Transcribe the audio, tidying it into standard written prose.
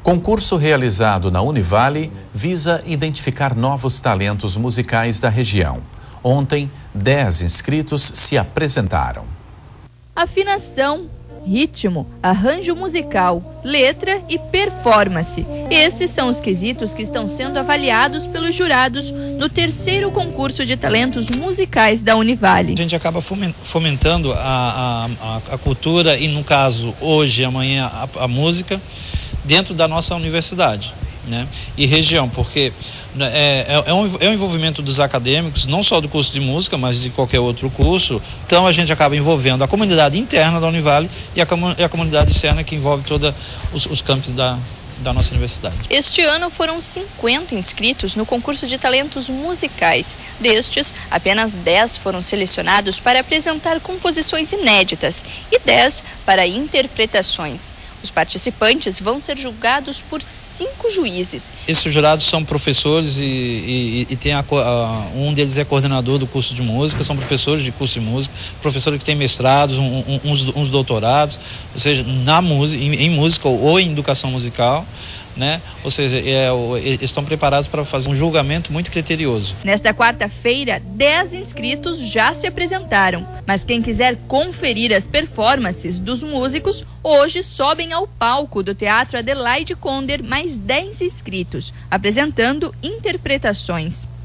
Concurso realizado na Univale visa identificar novos talentos musicais da região. Ontem, 10 inscritos se apresentaram. Afinação, ritmo, arranjo musical, letra e performance. Esses são os quesitos que estão sendo avaliados pelos jurados no terceiro concurso de talentos musicais da Univale. A gente acaba fomentando a cultura e, no caso, hoje, amanhã, a música dentro da nossa universidade, né? E região, porque é um envolvimento dos acadêmicos, não só do curso de música, mas de qualquer outro curso. Então a gente acaba envolvendo a comunidade interna da Univale e a comunidade externa, que envolve todos os campos da nossa universidade. Este ano foram 50 inscritos no concurso de talentos musicais. Destes, apenas 10 foram selecionados para apresentar composições inéditas e 10 para interpretações. Os participantes vão ser julgados por 5 juízes. Esses jurados são professores e tem um deles é coordenador do curso de música, são professores de curso de música, professores que têm mestrados, uns doutorados, ou seja, em música ou em educação musical, né? Ou seja, estão preparados para fazer um julgamento muito criterioso. Nesta quarta-feira, 10 inscritos já se apresentaram, mas quem quiser conferir as performances dos músicos, hoje sobem ao palco do Teatro Adelaide Conder mais 10 inscritos, apresentando interpretações.